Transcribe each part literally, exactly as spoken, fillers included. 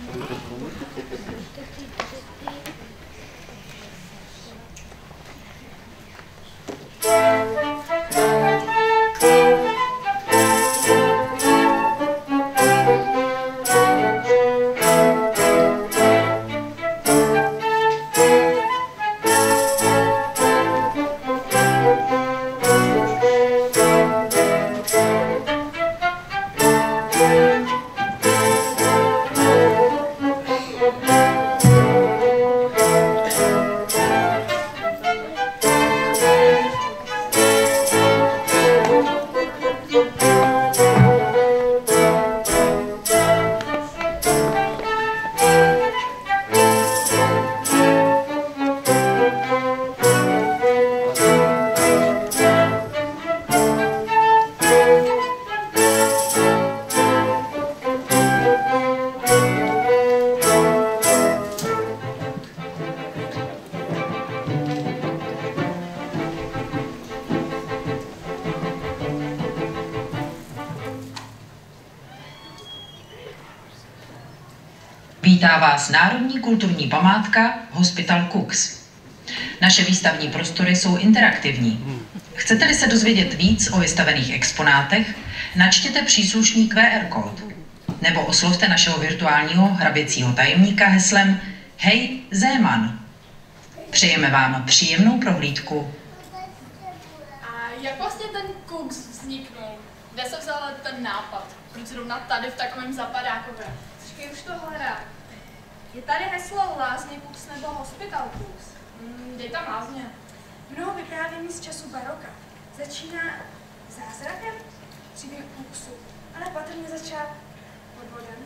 Vítá vás Národní kulturní památka Hospital Cooks. Naše výstavní prostory jsou interaktivní. Chcete-li se dozvědět víc o vystavených exponátech, načtěte příslušný Q R kód nebo oslovte našeho virtuálního hraběcího tajemníka heslem Hej Zéman. Přejeme vám příjemnou prohlídku. A jak vlastně ten Cooks vzniknul? Kde se vzal ten nápad? Proč zrovna tady v takovém zapadákově? Počkej, už to hledám. Je tady heslo Lázně Cooks nebo Hospital Cooks? Hmm, dej tam lázně. Mnoho vyprávění z času baroka. Začíná zázrakem příběh Cooksu, ale patrně začal podvodem.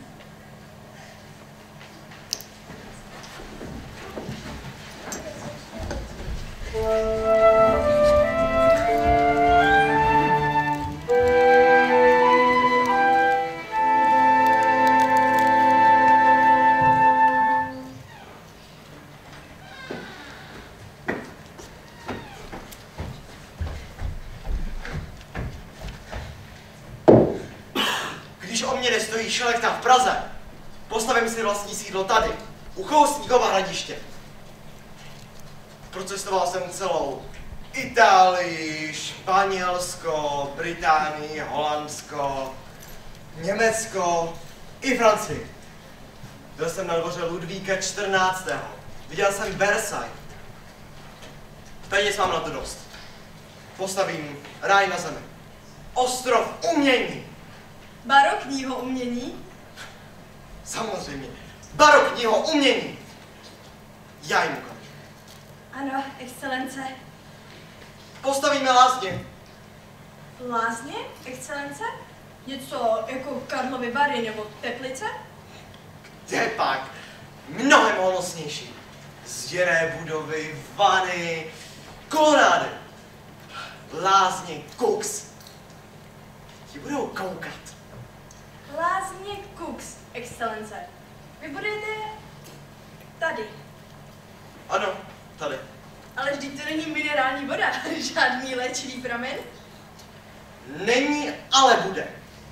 Když o mě nestojí šelekta v Praze, postavím si vlastní sídlo tady, u Choustníkova hradiště. Procestoval jsem celou Itálii, Španělsko, Británii, Holandsko, Německo i Francii. Byl jsem na dvoře Ludvíka čtrnáctého. Viděl jsem Versailles. Peněz mám na to dost. Postavím ráj na zemi. Ostrov umění. Barokního umění? Samozřejmě. Barokního umění. Já jim ukážu. Ano, excelence. Postavíme lázně. Lázně, excelence? Něco jako Karlovy Vary nebo Teplice? Kde pak? Mnohem honosnější. Zděné budovy, vany, kolonády. Lázně Cooks. Ti budou koukat. Lázně Cooks, excelence. Vy budete tady. Ano, tady. Ale vždyť to není minerální voda, žádný léčivý pramen. Není, ale bude.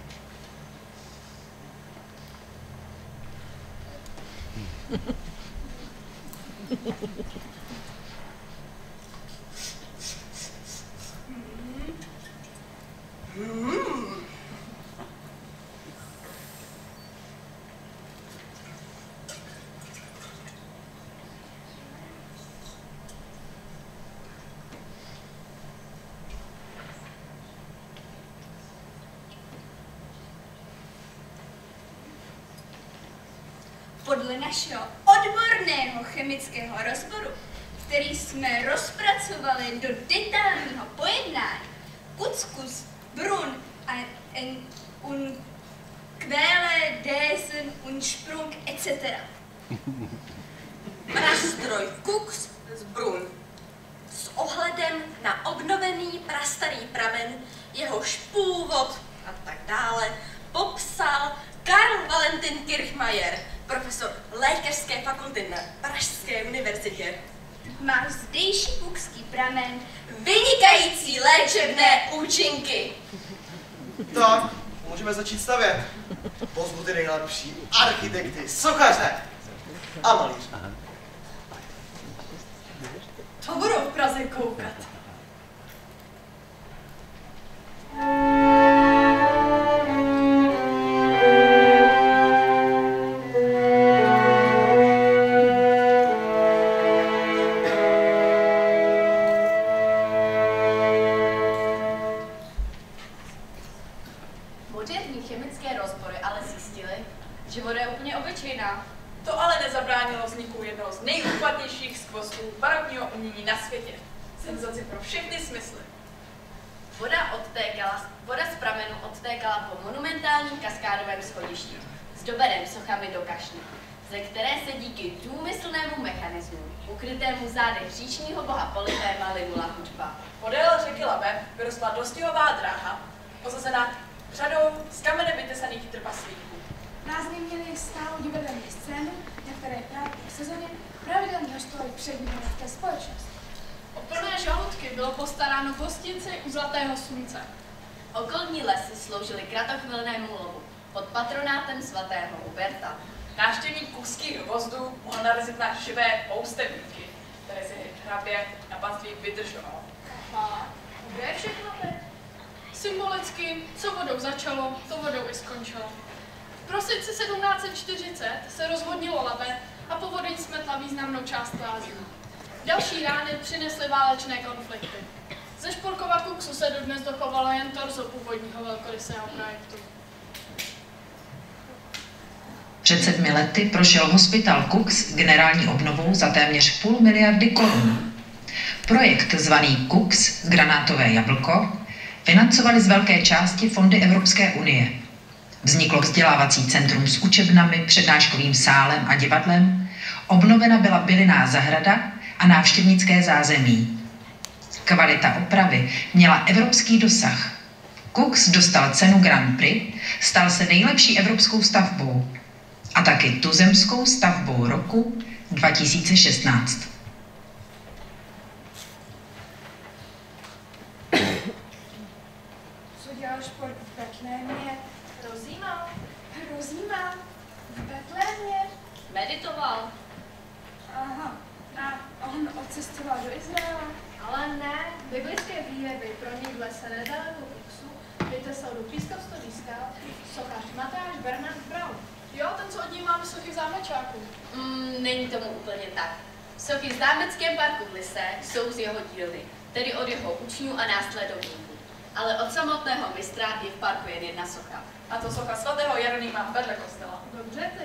Hmm. Podle našeho odborného chemického rozboru, který jsme rozpracovali do detailního pojednání, Couscous, Brun a en, un Quelle, Desen, Unsprung, et cetera. Prastroj Cooks z Brun. S ohledem na obnovený prastarý pramen, jehož původ a tak dále popsal Karl Valentin Kirchmayer, profesor lékařské fakulty na Pražské univerzitě. Má zdejší cookský pramen vynikající léčebné účinky. Tak, můžeme můžeme začít stavět. Pozvu ty nejlepší architekty, sochaře a malíře. To budu v Praze koukat. Moderní chemické rozbory ale zjistily, že voda je úplně obyčejná. To ale nezabránilo vzniku jednoho z nejúchvatnějších skvostů barokního umění na světě. Senzaci pro všechny smysly. Voda, odtékala, voda z pramenu odtékala po monumentálním kaskádovém schodišti, zdobeném sochami do kašny, ze které se díky důmyslnému mechanismu, ukrytému v zádech říčního boha Polyféma, linula hudba. Podél řeky Labe vyrostla dostihová dráha, osazená řadou z kamene vytesaných trpaslíků. Lázně měly stálou divadelní scénu, na které právě v sezóně pravidelně hostovaly přední horské společnosti. O plné žaludky bylo postaráno v hostinci u Zlatého slunce. Okolní lesy sloužily kratochvilnému lovu pod patronátem svatého Huberta. Návštěvník kuských hvozdů mohl narazit na živé poustevníky, které si hrabě na panství vydržoval. A kde je všechno teď? Symbolicky, co vodou začalo, to vodou i skončilo. V prosinci sedmnáct set čtyřicet se rozvodnilo Labe a povodeň smetla významnou část lázní. Další rány přinesly válečné konflikty. Ze Šporkova Kuksu se dodnes dochovalo jen torzo původního velkorysého projektu. Před sedmi lety prošel hospital Kux generální obnovou za téměř půl miliardy korun. Projekt zvaný Kux, granátové jablko, financovali z velké části fondy Evropské unie. Vzniklo vzdělávací centrum s učebnami, přednáškovým sálem a divadlem, obnovena byla bylinná zahrada a návštěvnické zázemí. Kvalita opravy měla evropský dosah. Kux dostal cenu Grand Prix, stal se nejlepší evropskou stavbou a taky tuzemskou stavbou roku dva tisíce šestnáct. Co dělal Špork v Betlémě? Rozjímal. Rozjímal. V Betlémě? Meditoval. Aha. A on odcestoval do Izraela? Ale ne, biblické výjevy pronikly se nedaleko Kuxu, vytesal do pískovstový skal sochař Matyáš Bernard Braun. Jo, ten, co od něj máme sochy v zámečáku. Mm, není tomu úplně tak. Sochy v zámeckém parku v Lise jsou z jeho dílny, tedy od jeho učňů a následovníků. Ale od samotného mistra je v parku jen jedna socha. A to socha svatého Jeronýma vedle kostela. Dobře ty.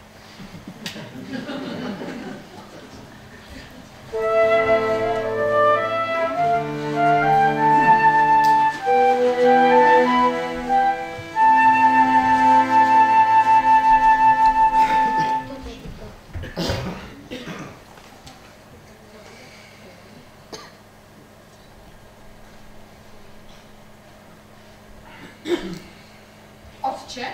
Otče?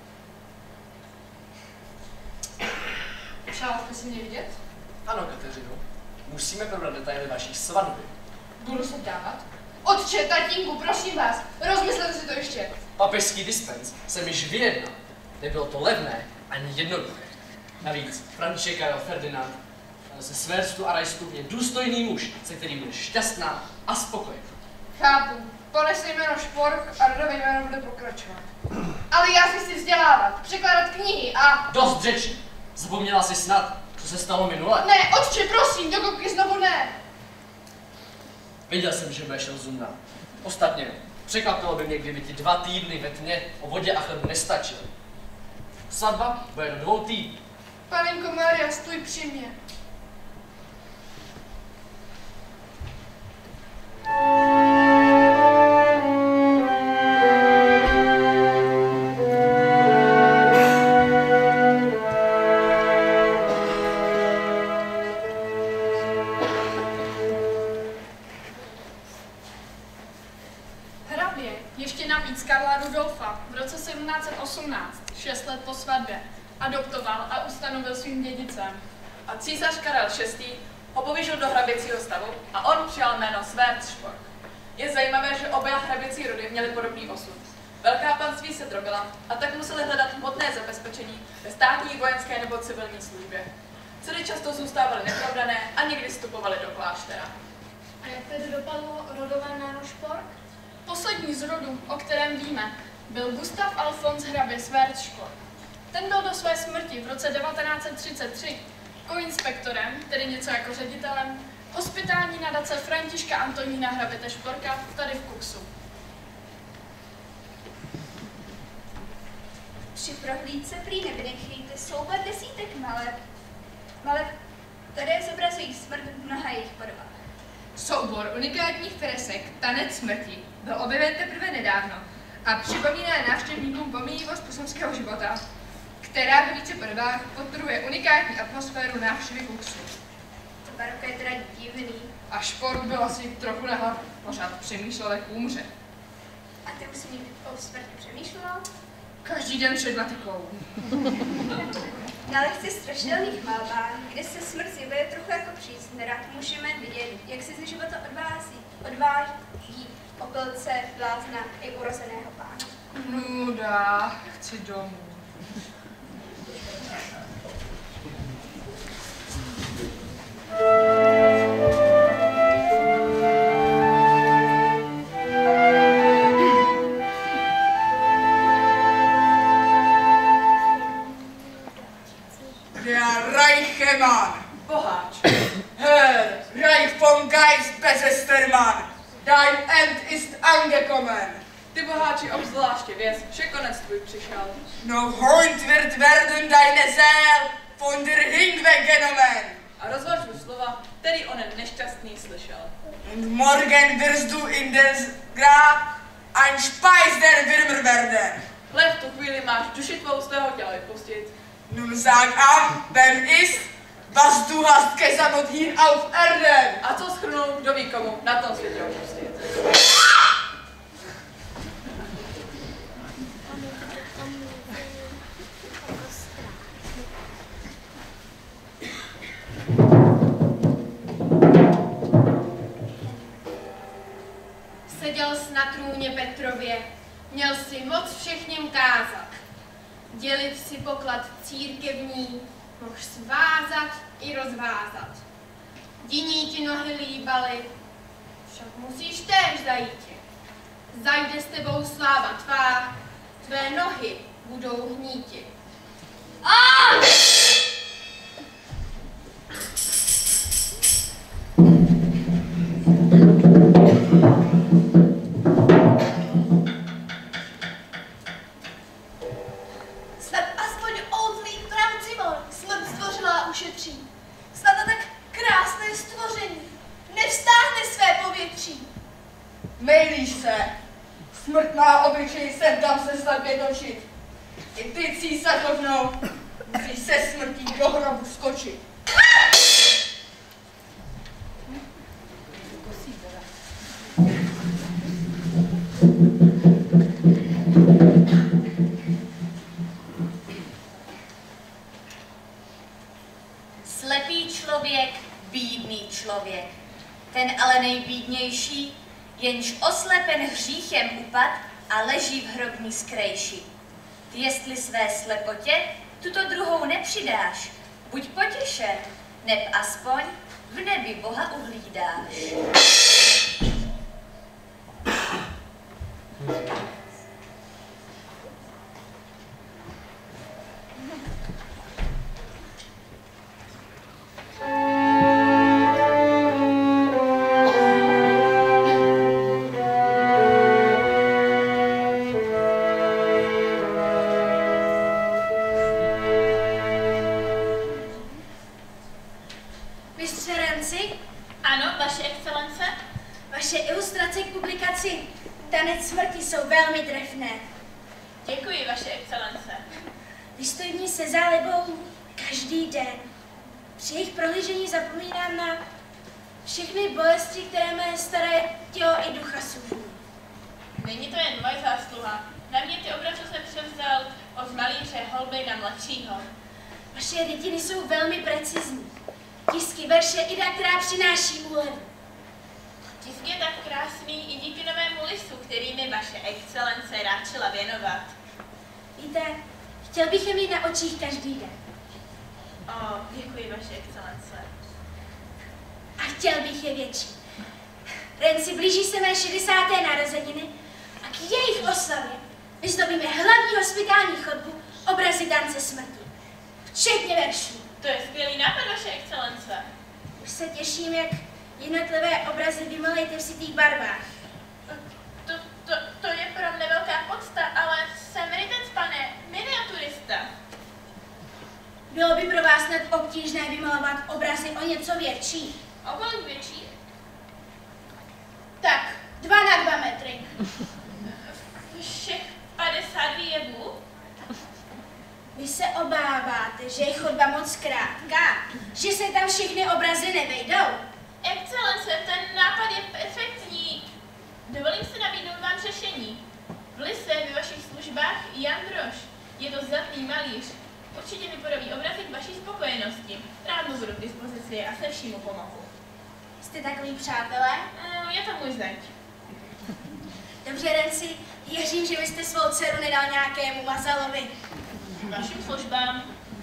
Přál jste si mě vidět? Ano, Kateřino. Musíme probrat detaily vaší svatby. Budu se dávat? Otče, tatínku, prosím vás, rozmyslete si to ještě. Papežský dispens jsem již vyjednal. Nebylo to levné ani jednoduché. Navíc František Karel Ferdinand ze Sverstu a Rajstu je důstojný muž, se kterým bude šťastná a spokojená. Chápu, ponese jméno Špork a rodové jméno bude pokračovat. Ale já si chci vzdělávat, překládat knihy a... Dost řečí. Zapomněla jsi snad, co se stalo minule? Ne, otče, prosím, do koky znovu ne. Věděl jsem, že budeš rozumná. Ostatně, překvapilo by mě, kdyby ti dva týdny ve tmě o vodě a chlebu nestačily. Svatba bude do dvou týdnů. Panenko Maria, stůj při mě. Hrabě ještě navíc Karla Rudolfa v roce sedmnáct set osmnáct, šest let po svatbě, adoptoval a ustanovil svým dědicem. A císař Karel šestý ho povýšil do hraběcího stavu a on přijal jméno Schwarzburg. Je zajímavé, že oba hraběcí rody měli podobný osud. Velká panství se drobila a tak museli hledat hmotné zabezpečení ve státní, vojenské nebo civilní službě. Dcery často zůstávaly neprovdané a někdy vstupovaly do kláštera. A jak tedy dopadlo rodové jméno Špork? Poslední z rodu, o kterém víme, byl Gustav Alfons hrabě Sverc Špork. Ten byl do své smrti v roce devatenáct set třicet tři koinspektorem, tedy něco jako ředitelem, hospitální nadace Františka Antonína hraběte Šporka tady v Kuxu. Při prohlídce prý nevynechyjte soubor desítek maleb, maleb, které zobrazují smrt v mnoha jejich podobách. Soubor unikátních fresek Tanec smrti byl objeven teprve nedávno a připomíná návštěvníkům pomíjivost pozemského života, která ve více podobách podporuje unikátní atmosféru návštěvy Kuxu. To baroko je teda divný. A Špork byl asi trochu na hlavu, pořád přemýšlel, jak umře. A ty už jsi někdy o smrti přemýšlela? Každý den před latikou. Na lehce strašidelných malbách, kde se smrt zjevuje trochu jako příznera, můžeme vidět, jak se ze života odvází, odváží opilce, blázna i urozeného pána. Nuda, chci domů. Der reiche Mann, Boháč. Herr Reich von Geist Besestermann, dein End ist angekommen. Ty boháči obzvláště věz, že konec tvůj přišel. No heute wird werden deine Seele von der Hingweg genommen. A rozvažuji slova, který onen nešťastný slyšel. Und morgen wirst du in das Grab ein Speis der Würmer werden. Hle, v tu chvíli máš duši tvou z tvého těla vypustit. Nun sag an, wem ist, was du hast gesammelt hier auf Erden. A co schrnul, kdo ví komu na tom světě opustit. Seděl jsi na trůně Petrově, měl si moc všechněm kázat. Dělit si poklad církevní, mohl svázat i rozvázat. Jiní ti nohy líbaly, však musíš též zajít. Zajde s tebou sláva tvá, tvé nohy budou hníti. Ah! Mejlíš se. Smrt má obyčej sem tam se slepě točit. I ty, císařovnou, musíš se smrtí do hrobu skočit. Slepý člověk, bídný člověk. Ten ale nejbídnější, jenž oslepen hříchem upad a leží v hrobní skrejši. Ty jestli své slepotě tuto druhou nepřidáš, buď potěšen, neb aspoň v nebi Boha uhlídáš. Tanec smrti jsou velmi trefné. Děkuji, vaše excelence. Vystojní se zálibou každý den. Při jejich prohlížení zapomínám na všechny bolesti, které mé staré tělo i ducha sužují. Není to jen moje zásluha. Na mě ty obrazu se převzal od malíře Holby na mladšího. Vaše rytiny jsou velmi precizní. Tisky, verše, ida, která přináší úlevu. Tisk je tak krásný i díky novému listu, který mi vaše excelence ráčila věnovat. Víte, chtěl bych je mít na očích každý den. O, děkuji, vaše excelence. A chtěl bych je větší. Renci, blíží se mé šedesáté narozeniny a k jejich oslavě vyzdobíme hlavní hospitální chodbu obrazy tance smrti. Včetně veršů. To je skvělý nápad, vaše excelence. Už se těším, jak jednotlivé obrazy vymalejte v sitých barvách. To, to, to je pro mne velká podsta, ale jsem rytec, pane, miniaturista. Bylo by pro vás snad obtížné vymalovat obrazy o něco větší. O kolik větší? Tak, dva na dva metry. Všech padesát jevů? Vy se obáváte, že je chodba moc krátká, že se tam všechny obrazy nevejdou. Excelence, ten nápad je perfektní. Dovolím si nabídnout vám řešení. V Lise ve vašich službách Jan Drož. Je to zdatný malíř. Určitě vypodobí obrazy k vaší spokojenosti. Rád mu budu k dispozici a se vším mu pomohu. Jste takový přátelé? Mm, je to můj zeď. Dobře, Renci, věřím, že byste svou dceru nedal nějakému mazalovi. Vašim službám.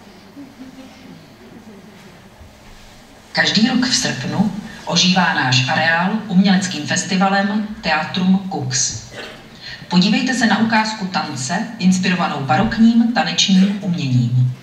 Každý rok v srpnu ožívá náš areál uměleckým festivalem Teatrum Kux. Podívejte se na ukázku tance inspirovanou barokním tanečním uměním.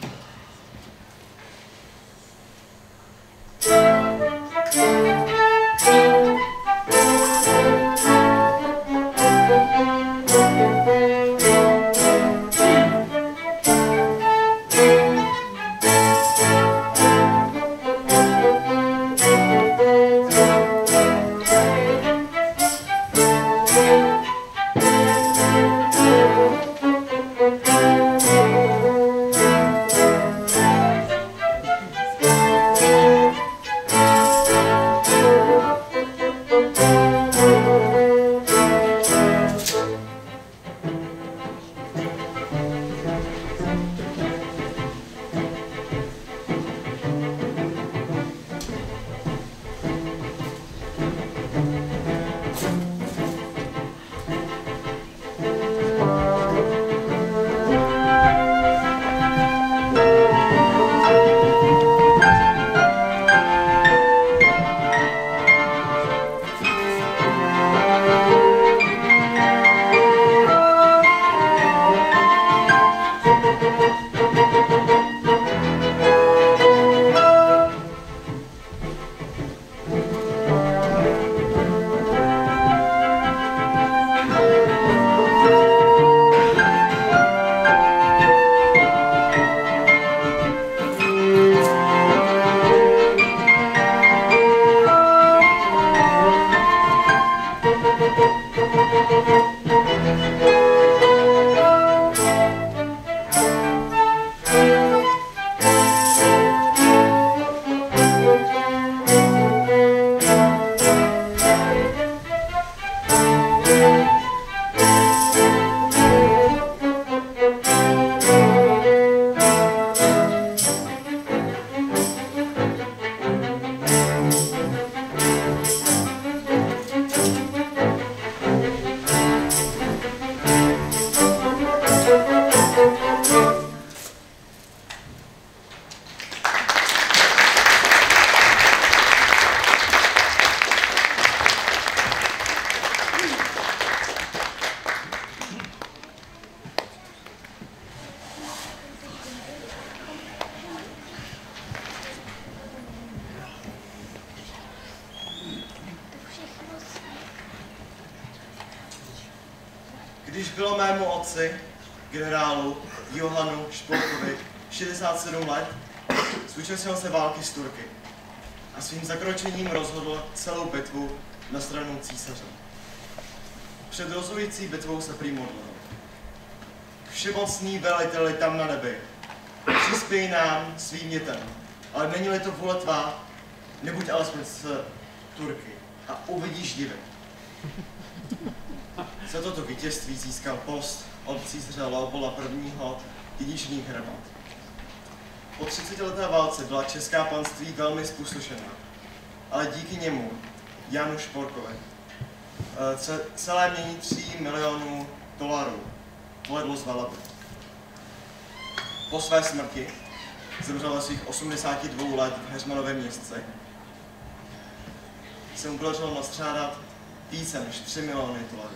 Když bylo mému otci, generálu Johanu Špolkovi, šedesát sedm let, zúčastnil se války s Turky a svým zakročením rozhodl celou bitvu na stranu císaře. Před rozhodující bitvou se prý modlil: Všemocný veliteli tam na nebi, přispěj nám svým dětem, ale není-li to vůle tvá, nebuď alespoň s Turky a uvidíš divy. Za toto vítězství získal post od císaře Leopolda prvního dědičných hrabát. Po třicetileté válce byla česká panství velmi zpustošená, ale díky němu Janu Šporkovi. Celé mění tří milionů dolarů povedlo z veleby. Po své smrti zemřel ve svých osmdesáti dvou let v Heřmanově Městci. Se mu podařilo nastřádat více než tři miliony dolarů.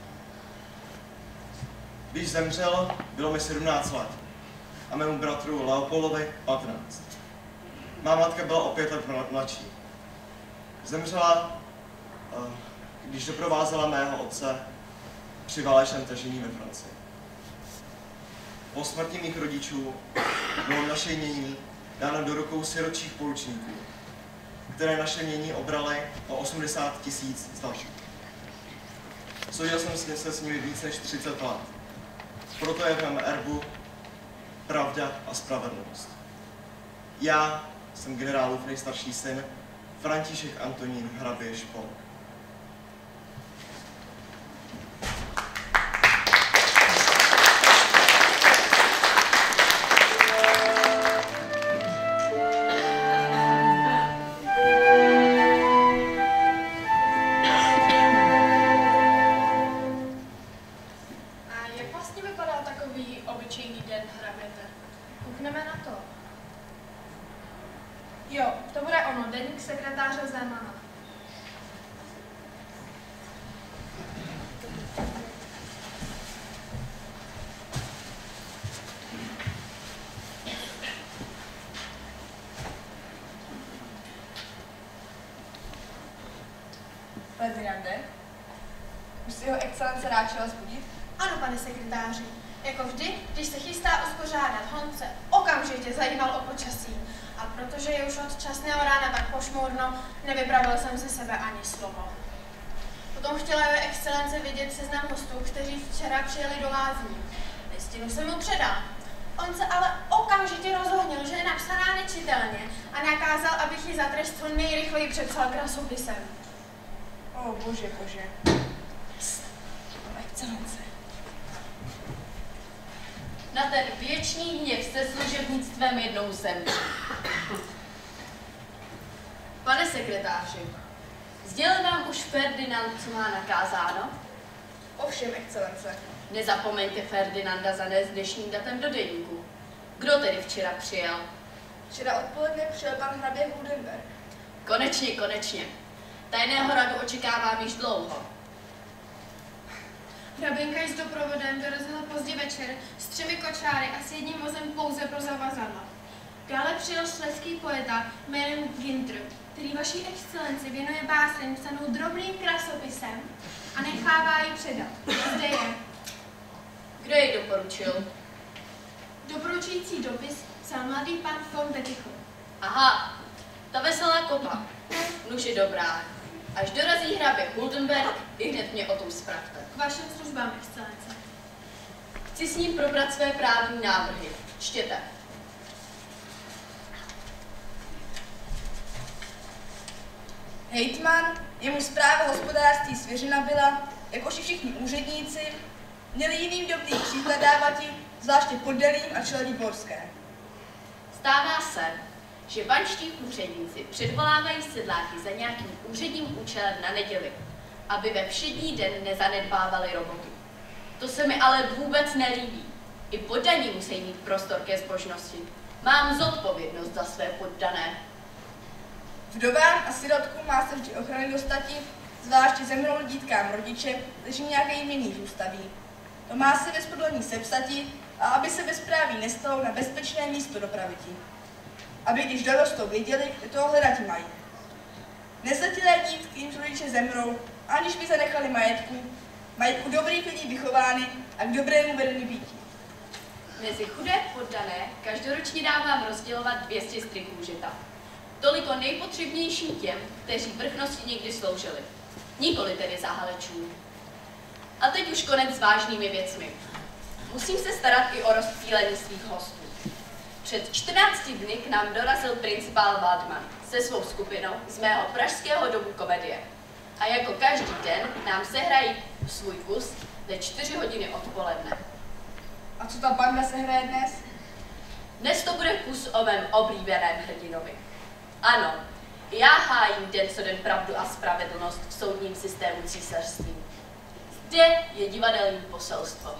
Když zemřel, bylo mi sedmnáct let a mému bratru Leopoldovi patnáct. Má matka byla o pět let mladší. Zemřela, když doprovázela mého otce při válečném tažení ve Francii. Po smrti mých rodičů bylo naše jmění dáno do rukou sirotčích poručníků, které naše jmění obraly o osmdesát tisíc zlatých. Soudil jsem se s nimi více než třicet let. Proto je v mém erbu pravda a spravedlnost. Já jsem generálův nejstarší syn, František Antonín hrabě Špolk. Ferdinande, už si jeho excelence ráčila zbudit? Ano, pane sekretáři. Jako vždy, když se chystá uspořádat honce, okamžitě zajímal o počasí. A protože je už od časného rána tak pošmurno, nevypravil jsem se sebe ani slovo. Potom chtěla jeho excelence vidět seznam hostů, kteří včera přijeli do lázní. Listinu jsem mu předal. On se ale okamžitě rozhodnil, že je napsaná nečitelně a nakázal, abych ji za trest co nejrychleji přepsal krasopisem. O, bože, bože. Psst, excelence. Na ten věčný hněv se služebnictvem jednou zemře. Pane sekretáři, sdělil vám už Ferdinand, co má nakázáno? Ovšem, excelence. Nezapomeňte Ferdinanda zanést dnešním datem do deníku. Kdo tedy včera přijel? Včera odpoledne přijel pan hrabě Hudenberg. Konečně, konečně. Tajného radu očekávám již dlouho. Hraběnka s doprovodem dorazila pozdě večer s třemi kočáry a s jedním vozem pouze pro zavazadla. Dále přijel šleský poeta jménem Gintr, který vaší excelenci věnuje báseň psanou drobným krasopisem a nechává ji předat. Zde je. Kdo ji doporučil? Doporučující dopis psal mladý pan von Bettichel. Aha, ta veselá kopa. Nuž je dobrá. Až dorazí hrabě Huldenberg, i hned mě o tom zpravte. K vašim službám, excelence. Chci s ním probrat své právní návrhy. Čtěte. Hejtman, jemu správa hospodářství svěřena byla, jakož i všichni úředníci, měli jiným dobrým příklad dávati, zvláště poddaným a členy dvorské. Stává se, že banští úředníci předvolávají sedláky za nějakým úředním účelem na neděli, aby ve všední den nezanedbávali robotu. To se mi ale vůbec nelíbí. I poddaní musí mít prostor ke zbožnosti. Mám zodpovědnost za své poddané. Vdovám a sirotkům má se vždy ochrany dostati, zvláště zemřelou dítkám rodiče, kteří nějaké jmění zůstaví. To má se ve spodlení sepsati a aby se bezpráví nestalo na bezpečné místo dopraviti. Aby když dorostou věděli, kde toho hledat mají. Nezletilé dítky, jimž rodiče zemřou, aniž by zanechali majetku, mají u dobrých lidí vychovány a k dobrému vedení býti. Mezi chudé poddané každoročně dávám rozdělovat dvě stě stryků žita. Toliko nejpotřebnějším těm, kteří vrchnosti někdy sloužili. Nikoli tedy zahalečů. A teď už konec s vážnými věcmi. Musím se starat i o rozptýlení svých hostů. Před čtrnácti dny k nám dorazil principál Waldman se svou skupinou z mého pražského domu komedie. A jako každý den nám sehrají svůj kus ve čtyři hodiny odpoledne. A co ta banda sehraje dnes? Dnes to bude kus o mém oblíbeném hrdinovi. Ano, Já hájím den co den pravdu a spravedlnost v soudním systému císařství. Zde je divadelní poselstvo.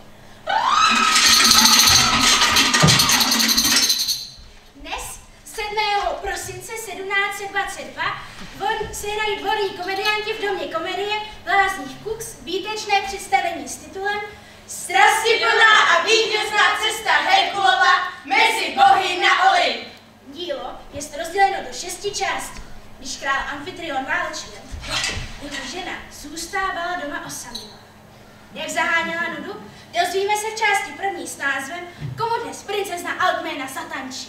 Dnes, sedmého prosince sedmnáct set dvacet dva, dvor, se hrají dvorní komedianti v domě komedie Blázních Kux výtečné představení s titulem Strastiplná a vítězná cesta Herkulova mezi bohy na Olymp. Dílo je rozděleno do šesti částí. Když král Amfitrion válčil, jeho žena zůstávala doma osamělá. Jak zaháněla nudu, dozvíme se v části první s názvem Komu dnes princezna Alkména zatančí.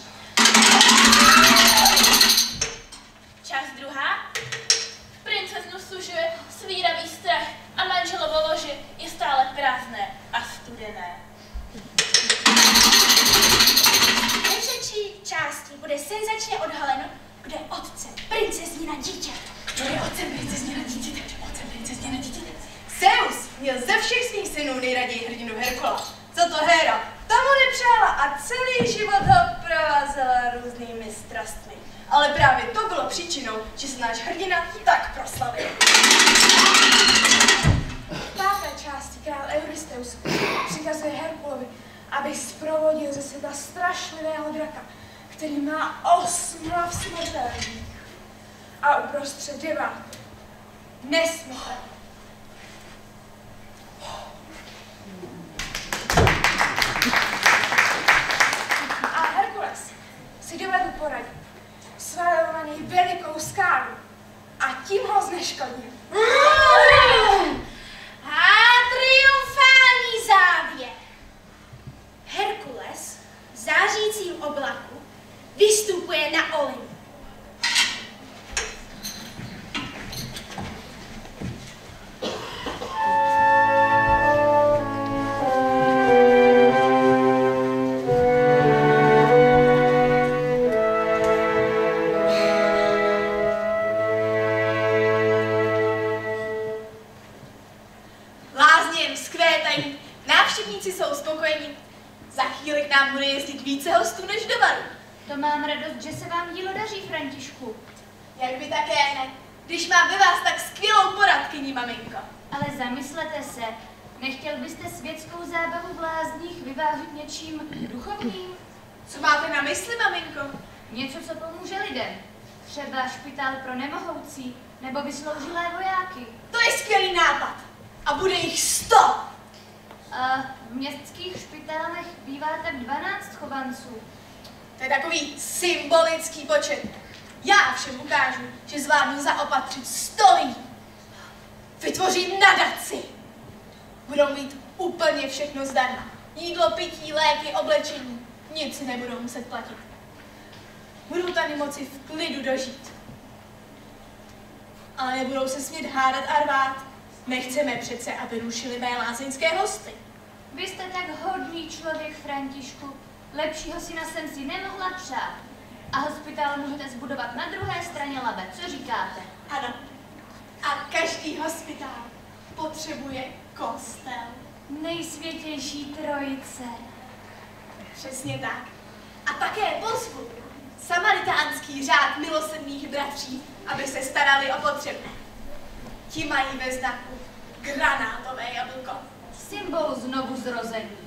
Část druhá. Princeznu sužuje svíravý strach a manželovo lože je stále prázdné a studené. Ve třetí části bude senzačně odhaleno, kdo je otcem princeznina dítě. Kdo je otcem princeznina dítě? Kdo je otcem princeznina dítě? Zeus měl ze všech svých synů nejraději hrdinu Herkula. Za to Héra ta mu nepřála a celý život ho provázela různými strastmi. Ale právě to bylo příčinou, že se náš hrdina tak proslavil. V páté části král Eurystheus přikazuje Herkulovi, aby zprovodil ze světa strašlivého draka, který má osm hlav smrtelných a uprostřed devátý nesmrtelný. A Herkules si dovedl poradit. Svalil na něj velikou skálu a tím ho zneškodnil. A triumfální závěr. Herkules v zářícím oblaku vystupuje na Olymp. Bude jezdit více hostů než do baru. To mám radost, že se vám dílo daří, Františku. Jak by také ne, když mám ve vás tak skvělou poradkyni, maminko. Ale zamyslete se, nechtěl byste světskou zábavu v lázních vyvážit něčím duchovním? Co máte na mysli, maminko? Něco, co pomůže lidem. Třeba špitál pro nemohoucí, nebo vysloužilé vojáky. To je skvělý nápad. A bude jich sto. A v městských špitálech bývá tak dvanáct chovanců. To je takový symbolický počet. Já všem ukážu, že zvládnu zaopatřit sto lidí. Vytvořím nadaci. Budou mít úplně všechno zdarma. Jídlo, pití, léky, oblečení. Nic si nebudou muset platit. Budou tady moci v klidu dožít. Ale nebudou se smět hádat a rvát. Nechceme přece, aby rušili mé lázeňské hosty. Vy jste tak hodný člověk, Františku. Lepšího syna jsem si nemohla přát. A hospitál můžete zbudovat na druhé straně Labe. Co říkáte? Ano. A každý hospitál potřebuje kostel. Nejsvětější trojice. Přesně tak. A také pozvu samaritánský řád milosrdných bratří, aby se starali o potřebné. Ti mají ve znaku granátové jablko. Symbol znovu zrození.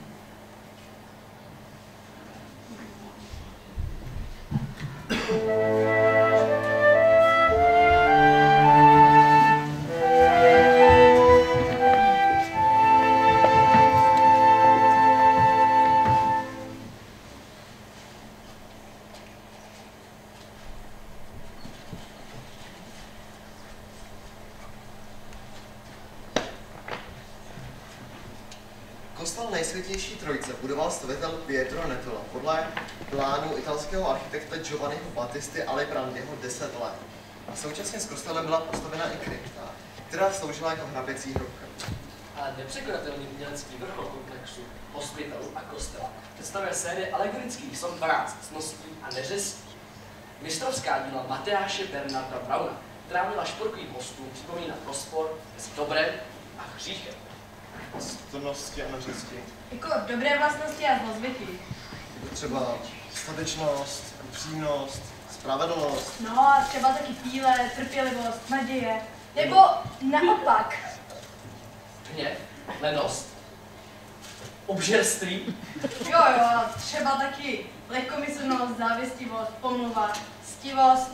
Kostel Nejsvětější trojice budoval stavitel Pietro Nettola podle plánu italského architekta Giovanniho Battisty Alibrandiho deset let. A současně s kostelem byla postavena i krypta, která sloužila jako hraběcí hrobka. A nepřekonatelný umělecký vrchol komplexu, hospitalu a kostela představuje série alegorických som dvanáct ctností a neřestí. Mistrovská díla Mateáše Bernarda Brauna, která měla šporkovým hostům připomínat rozpor mezi dobrem a hříchem. Ctnosti a neřesti. Jako dobré vlastnosti a zlozvyky. Jako třeba statečnost, upřímnost, spravedlnost. No a třeba taky píle, trpělivost, naděje. Nebo naopak. Hněv, lenost, obžerství. Jo, jo, a třeba taky lehkomyslnost, závistivost, pomluva, stivost.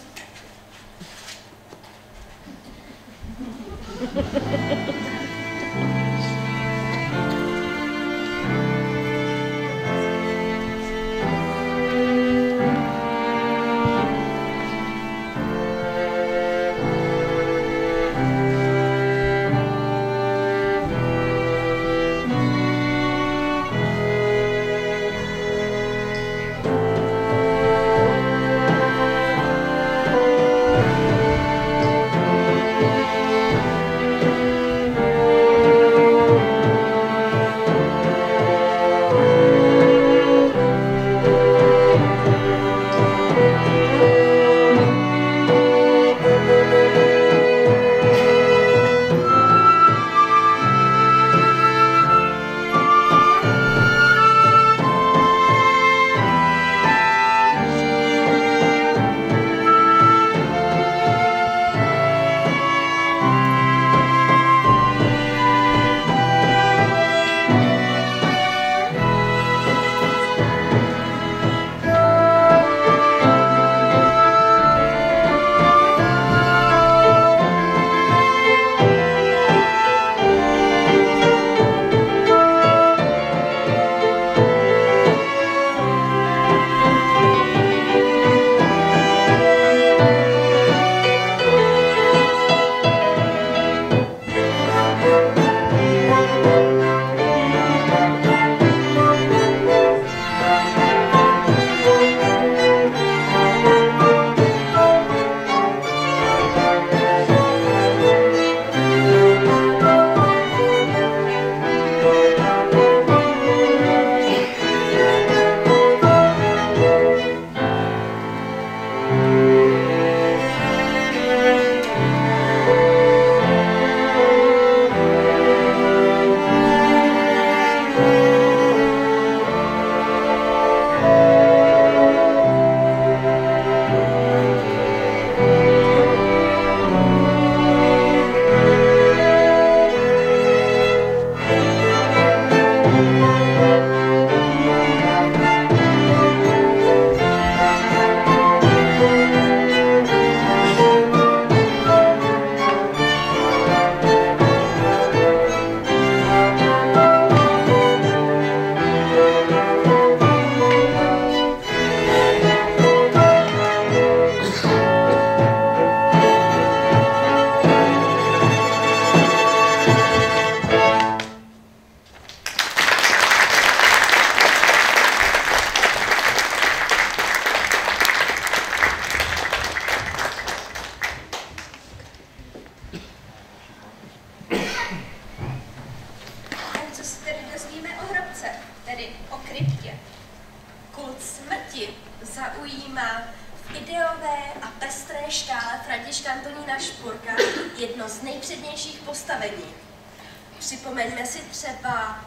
Františka Antonína Šporka jedno z nejpřednějších postavení. Připomeňme si třeba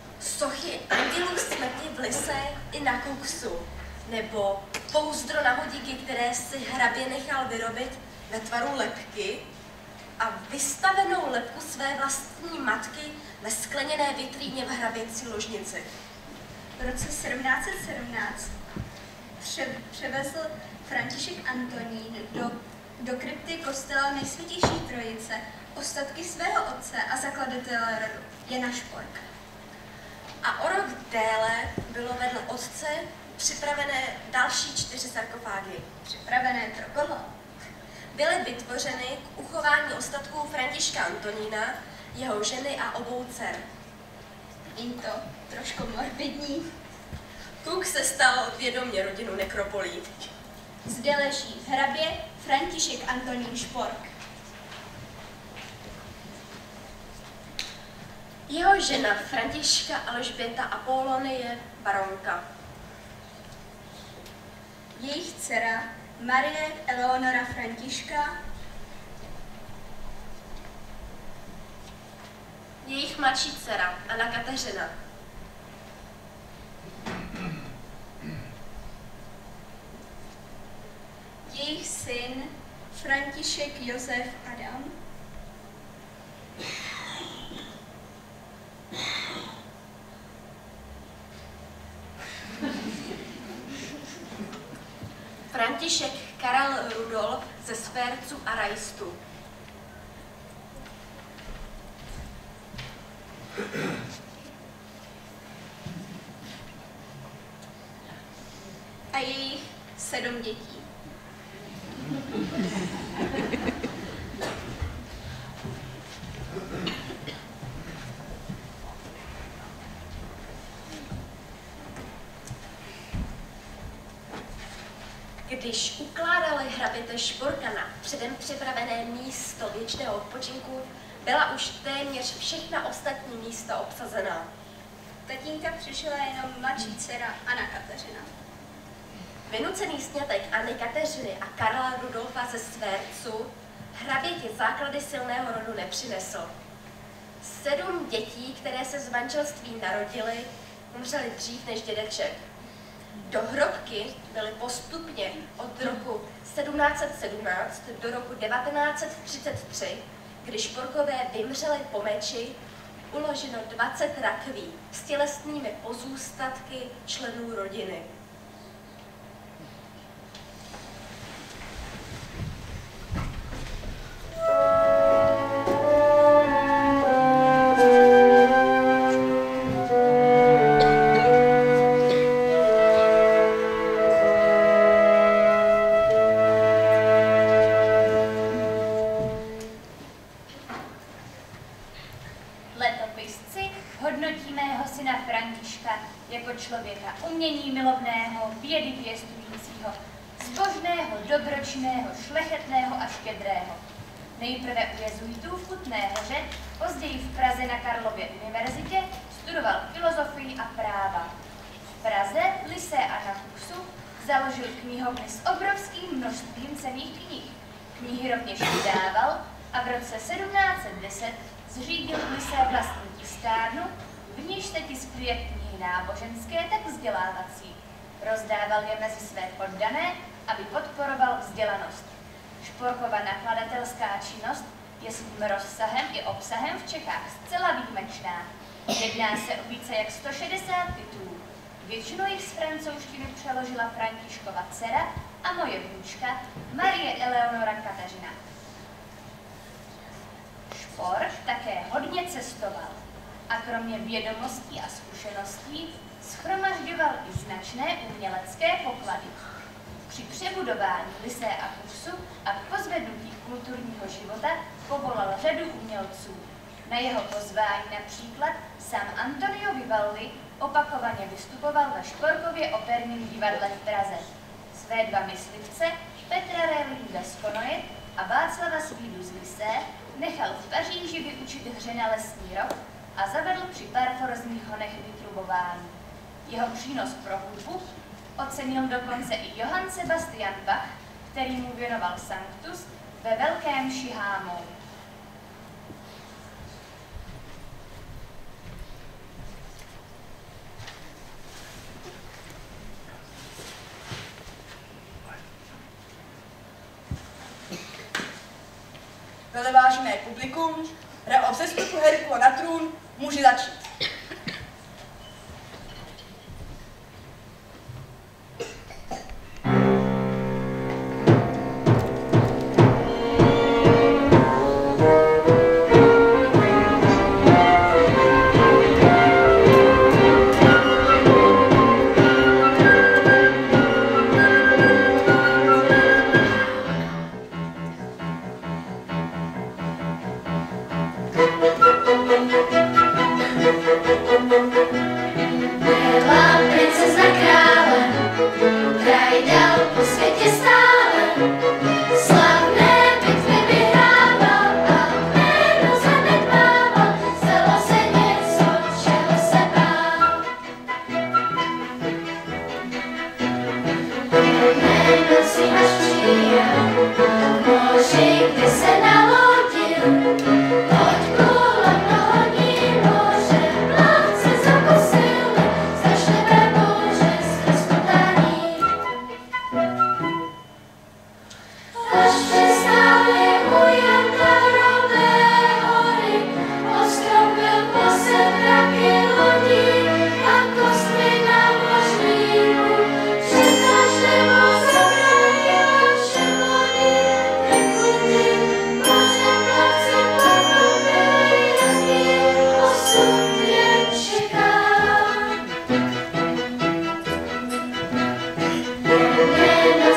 sochy andělů smrti v Lise i na Kuksu, nebo pouzdro na hodíky, které si hrabě nechal vyrobit ve tvaru lebky a vystavenou lebku své vlastní matky ve skleněné vitríně v hraběcí ložnici. V roce sedmnáct set sedmnáct pře převezl František Antonín do, do krypty kostela Nejsvětější Trojice ostatky svého otce a zakladitele rodu Jana Šporka. A o rok déle bylo vedle otce připravené další čtyři sarkofágy. Připravené pro koho? Byly vytvořeny k uchování ostatků Františka Antonína, jeho ženy a obou dcer. Jím to trošku morbidní. Kuk se stal vědomě rodinu nekropolí. Zde leží hrabě František Antonín Špork. Jeho žena Františka Alžběta Apolonie baronka. Jejich dcera Marie Eleonora Františka. Jejich mladší dcera Anna Kateřina. jejich syn František Josef Adam, František Karel Rudolf ze Svérců a Rajstů. a jejich sedm dětí. Když ukládali hraběte Šporka na předem připravené místo věčného odpočinku, byla už téměř všechna ostatní místa obsazená. Tatínka přišla jenom mladší dcera Anna Kateřina. Vynucený sňatek Anny Kateřiny a Karla Rudolfa ze Svérců hraběti základy silného rodu nepřinesl. Sedm dětí, které se z manželství narodily, umřely dřív než dědeček. Do hrobky byly postupně od roku sedmnáct set sedmnáct do roku devatenáct set třicet tři, kdy Šporkové vymřeli po meči, uloženo dvacet rakví s tělesnými pozůstatky členů rodiny. Letopisci hodnotí mého syna Františka jako člověka umění milovného, vědy pěstujícího, zbožného, dobročinného, šlechetného a štědrého. Nejprve u jezuitů v Kutné Hoře, později v Praze na Karlově univerzitě studoval filozofii a práva. V Praze Lycée a na Kuxu založil knihovny s obrovským množstvím cenných knih. Knihy rovněž vydával a v roce sedmnáct set deset zřídil Lycée vlastní tiskárnu, v níž se tiskly jak knihy náboženské, tak vzdělávací. Rozdával je mezi své poddané, aby podporoval vzdělanost. Šporkova nakladatelská činnost je svým rozsahem i obsahem v Čechách zcela výjimečná. Jedná se o více jak sto šedesát titulů. Většinu jich z francouzštiny přeložila Františkova dcera a moje vnučka Marie Eleonora Kateřina. Špork také hodně cestoval a kromě vědomostí a zkušeností shromažďoval i značné umělecké poklady. Při přebudování Lycée a Kuxu a k pozvednutí kulturního života povolal řadu umělců. Na jeho pozvání například sám Antonio Vivaldi opakovaně vystupoval ve Šporkově operním divadle v Praze. Své dva myslivce, Petra Rélinga z Konoje a Václava Svídu z Lycée, nechal v Paříži vyučit hře na lesní rok a zavedl při parforzních honech vytrubování. Jeho přínos pro hudbu ocenil dokonce i Johann Sebastian Bach, který mu věnoval Sanctus ve Velkém mši Hámou. Velevážené publikum, hra o vzestupu Herkula na trůn může začít.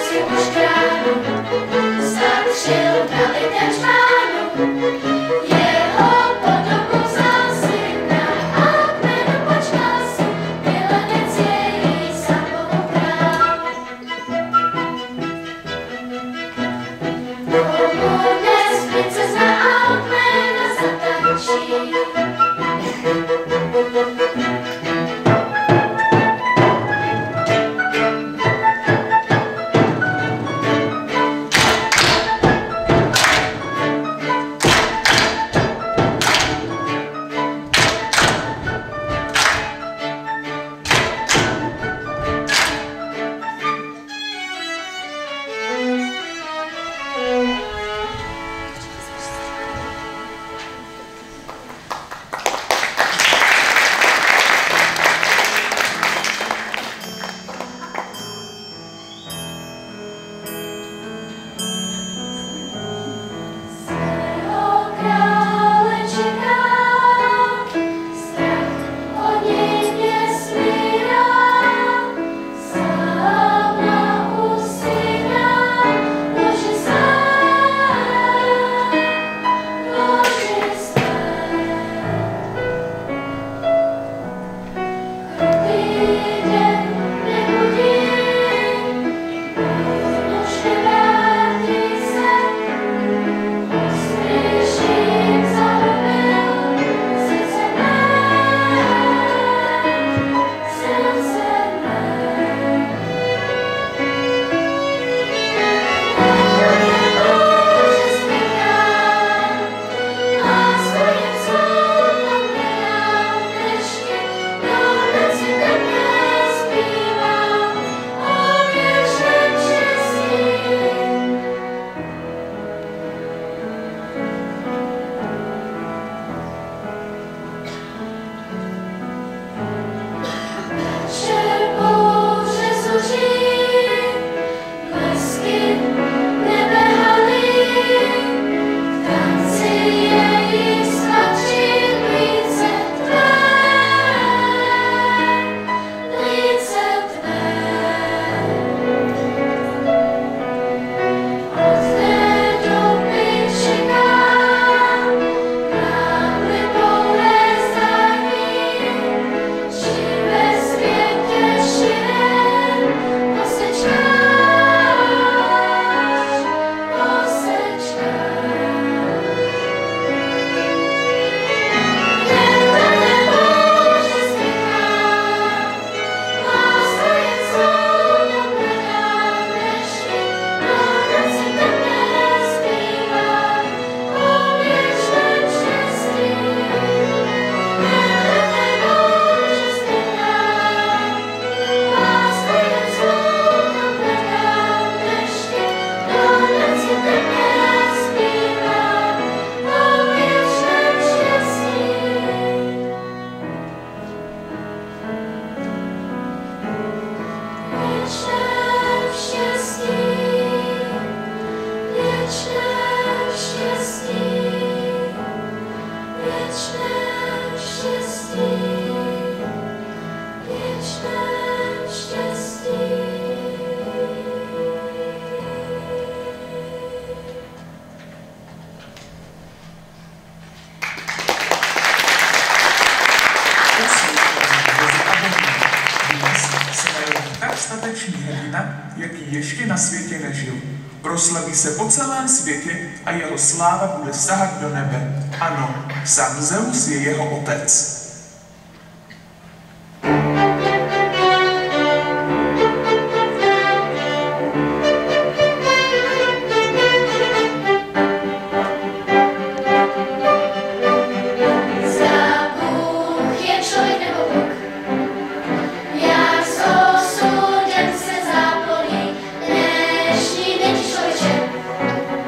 jaký ještě na světě nežil. Proslaví se po celém světě a jeho sláva bude sahat do nebe. Ano, sám Zeus je jeho otec.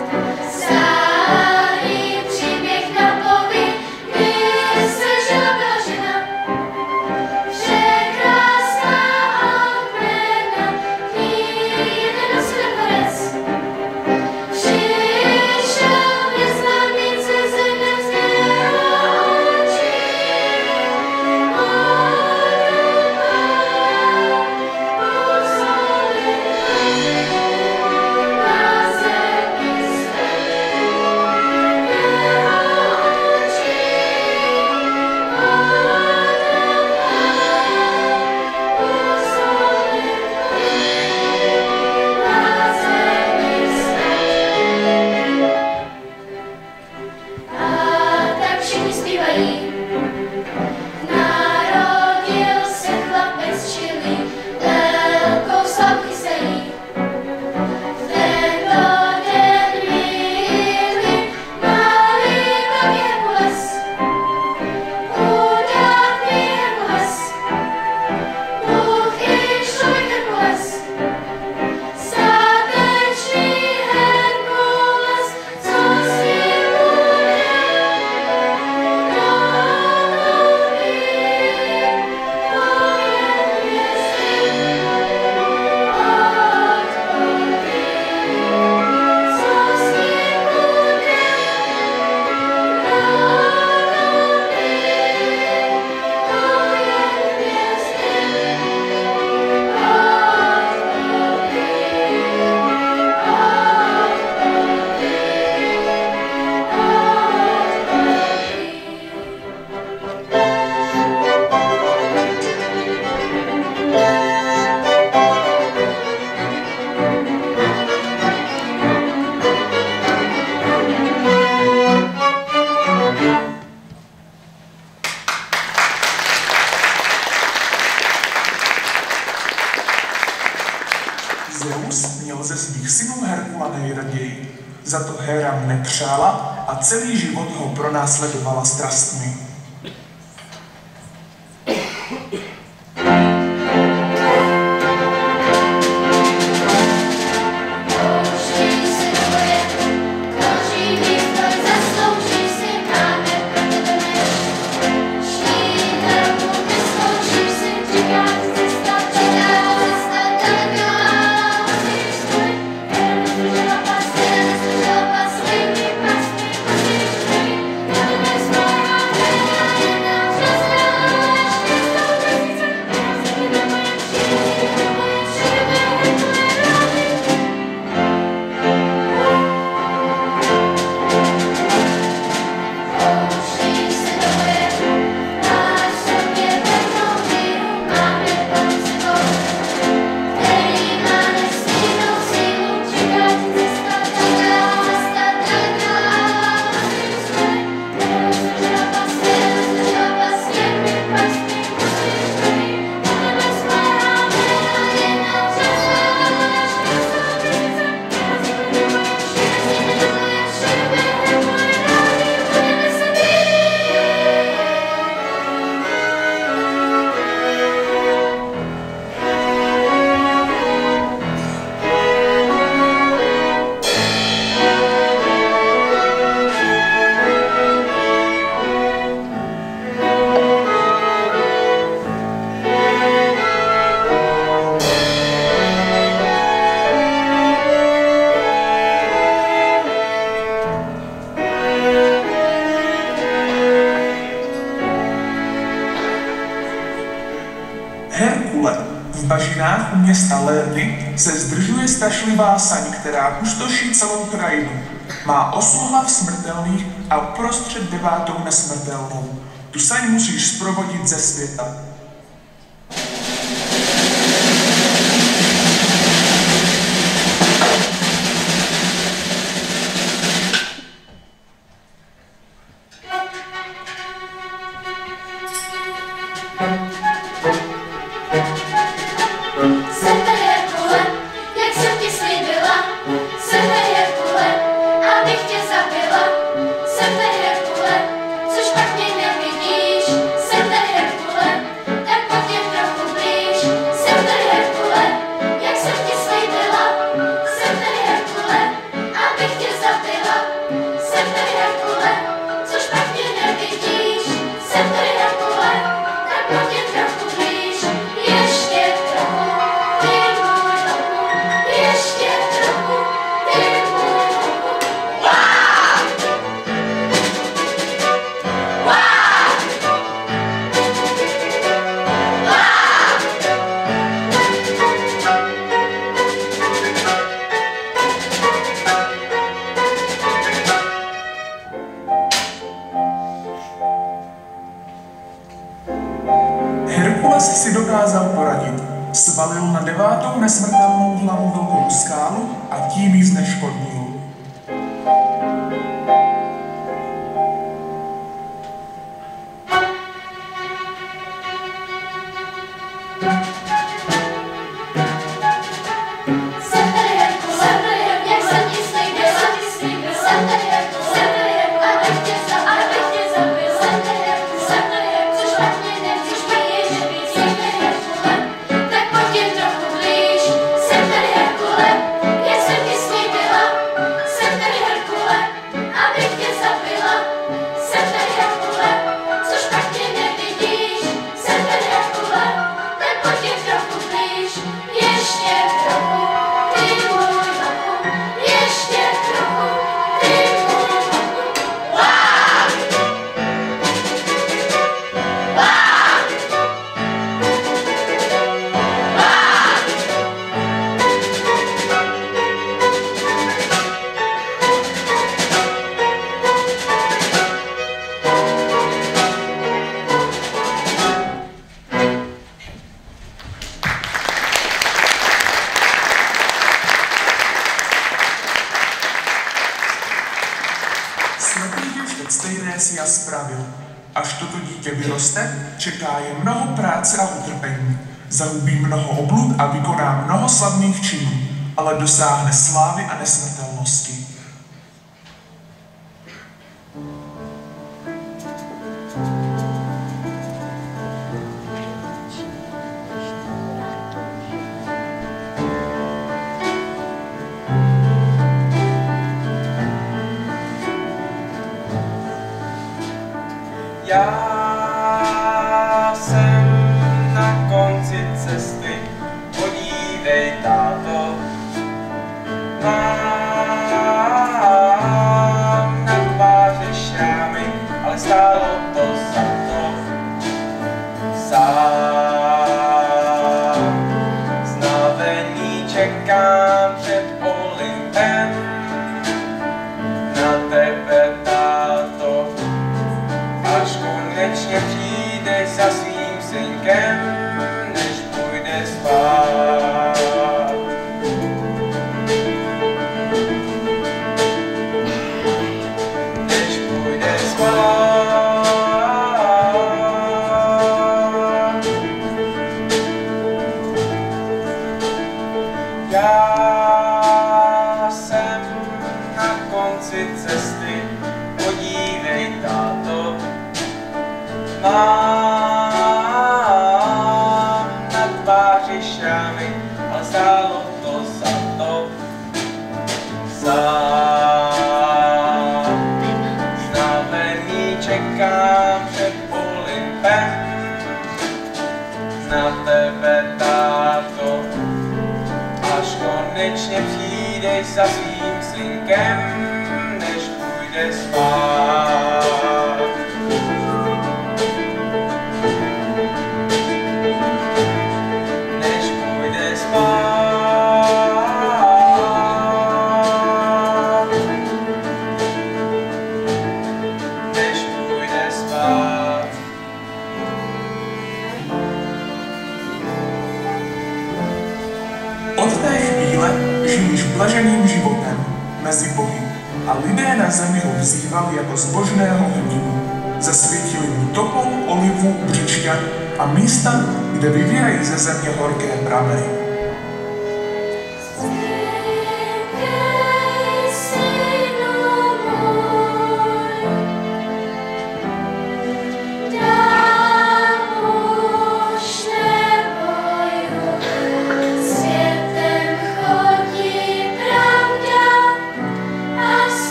Starý příběh napoví, kdy se žaba Herkula nejraději. Za to Héra nepřála a celý život ho pronásledovala strastmi. U města Lerny se zdržuje strašlivá saň, která pustoší celou krajinu. Má osm hlav smrtelných a uprostřed devátou nesmrtelnou. Tu saň musíš zprovodit ze světa. Herkules si dokázal poradit. Svalil na devátou nesmrtelnou hlavu velkou skálu a tím ji zneškodnil. Teresia spravil. Až toto dítě vyroste, čeká je mnoho práce a utrpení. Zahubí mnoho oblud a vykoná mnoho slavných činů. ale dosáhne slávy a nesmrtelnosti. Já jsem na konci cesty, podívej, táto, mám na tváři šrámy, ale stálo to za to. Sám znavení čekám před Olympem, na tebe, táto, až konečně přijdeš za svým synkem, než půjde spát. Než půjde spát. Já jsem na konci cesty, podívej, táto, mám na tváři šrámy, ale stálo to za to. Sám znavení čekám před Olympem, na tebe, táto, až konečně přijdeš za svým synkem, než půjde spát. Než půjde spát. Než půjde spát. Od té chvíle žiješ blaženým životem mezi bohy a lidé na zemi ho vzývali jako zbožného hrdinu. Zasvětili mu topol, olivu, břičňa a místa, kde vyvírají ze země horké prameny.